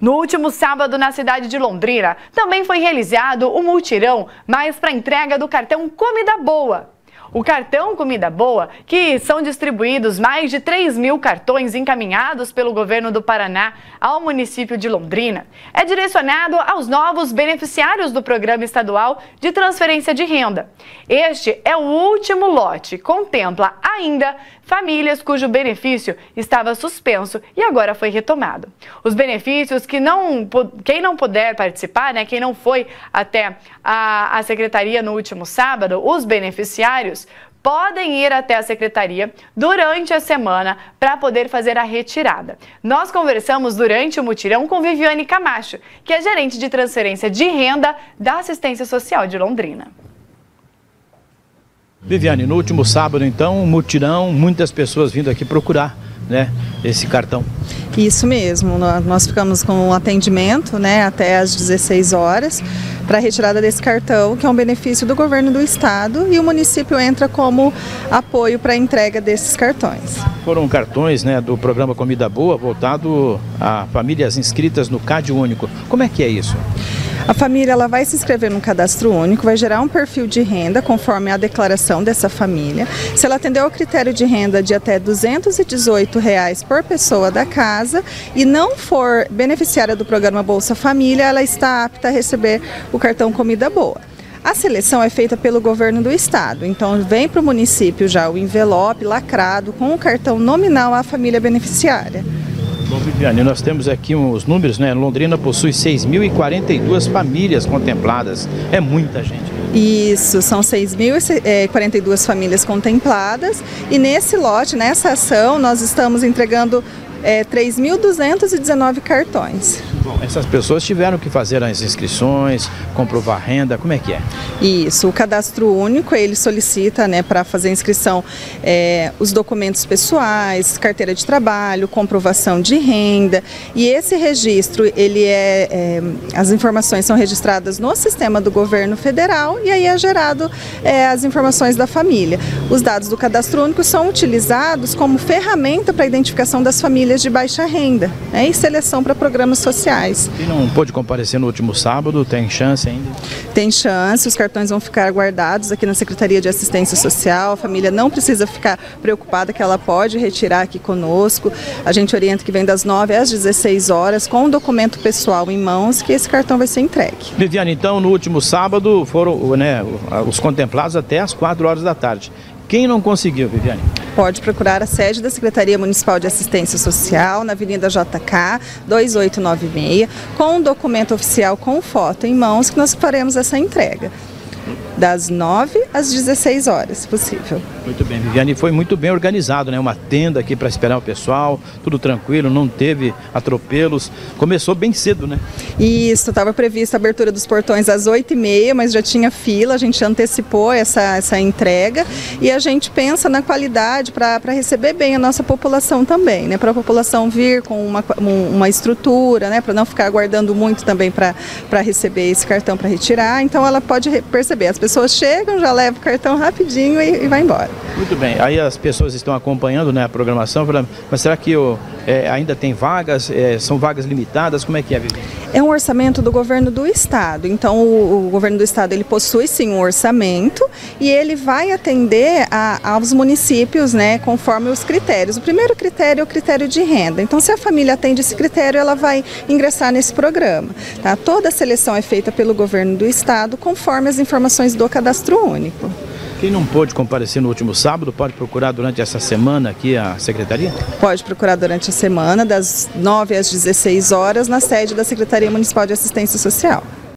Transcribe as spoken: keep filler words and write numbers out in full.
No último sábado, na cidade de Londrina, também foi realizado o mutirão, mas para entrega do cartão Comida Boa. O cartão Comida Boa, que são distribuídos mais de três mil cartões encaminhados pelo governo do Paraná ao município de Londrina, é direcionado aos novos beneficiários do Programa Estadual de Transferência de Renda. Este é o último lote, contempla ainda famílias cujo benefício estava suspenso e agora foi retomado. Os benefícios que não, quem não puder participar, né, quem não foi até a, a secretaria no último sábado, os beneficiários podem ir até a secretaria durante a semana para poder fazer a retirada. Nós conversamos durante o mutirão com Viviane Camacho, que é gerente de transferência de renda da Assistência Social de Londrina. Viviane, no último sábado, então, mutirão, muitas pessoas vindo aqui procurar, né, esse cartão. Isso mesmo, nós ficamos com um atendimento, né, até às dezesseis horas para a retirada desse cartão, que é um benefício do governo do estado, e o município entra como apoio para a entrega desses cartões. Foram cartões, né, do programa Comida Boa voltado a famílias inscritas no CAD Único. Como é que é isso? A família ela vai se inscrever no cadastro único, vai gerar um perfil de renda conforme a declaração dessa família. Se ela atender ao critério de renda de até duzentos e dezoito reais por pessoa da casa e não for beneficiária do programa Bolsa Família, ela está apta a receber o cartão Comida Boa. A seleção é feita pelo governo do estado, então vem para o município já o envelope lacrado com o cartão nominal à família beneficiária. Bom, Viviane, nós temos aqui os números, né? Londrina possui seis mil e quarenta e duas famílias contempladas. É muita gente. Isso, são seis mil e quarenta e duas famílias contempladas e nesse lote, nessa ação, nós estamos entregando é, três mil duzentos e dezenove cartões. Bom, essas pessoas tiveram que fazer as inscrições, comprovar renda, como é que é? Isso, o cadastro único, ele solicita, né, para fazer a inscrição é, os documentos pessoais, carteira de trabalho, comprovação de renda, e esse registro, ele é, é as informações são registradas no sistema do governo federal e aí é gerado é, as informações da família. Os dados do cadastro único são utilizados como ferramenta para a identificação das famílias de baixa renda, né, e seleção para programas sociais. Quem não pôde comparecer no último sábado, tem chance ainda? Tem chance, os cartões vão ficar guardados aqui na Secretaria de Assistência Social, a família não precisa ficar preocupada que ela pode retirar aqui conosco. A gente orienta que vem das nove às dezesseis horas com o documento pessoal em mãos que esse cartão vai ser entregue. Viviane, então no último sábado foram, né, os contemplados até às quatro horas da tarde. Quem não conseguiu, Viviane? Pode procurar a sede da Secretaria Municipal de Assistência Social, na Avenida J K, dois oito nove seis, com um documento oficial com foto em mãos que nós faremos essa entrega. Das nove às dezesseis horas, se possível. Muito bem, Viviane, foi muito bem organizado, né? Uma tenda aqui para esperar o pessoal, tudo tranquilo, não teve atropelos. Começou bem cedo, né? Isso, estava prevista a abertura dos portões às oito e meia, mas já tinha fila, a gente antecipou essa, essa entrega e a gente pensa na qualidade para receber bem a nossa população também, né? Para a população vir com uma, uma estrutura, né? Para não ficar aguardando muito também para receber esse cartão para retirar. Então ela pode perceber, as pessoas chegam, já levam o cartão rapidinho e, e vai embora. Muito bem, aí as pessoas estão acompanhando, né, a programação, mas será que o, é, ainda tem vagas, é, são vagas limitadas, como é que é, Vivi? É um orçamento do governo do estado, então o, o governo do estado ele possui sim um orçamento e ele vai atender a, aos municípios, né, conforme os critérios. O primeiro critério é o critério de renda, então se a família atende esse critério, ela vai ingressar nesse programa. Tá? Toda a seleção é feita pelo governo do estado conforme as informações do cadastro único. Quem não pôde comparecer no último sábado, pode procurar durante essa semana aqui a secretaria? Pode procurar durante a semana, das nove às dezesseis horas, na sede da Secretaria Municipal de Assistência Social.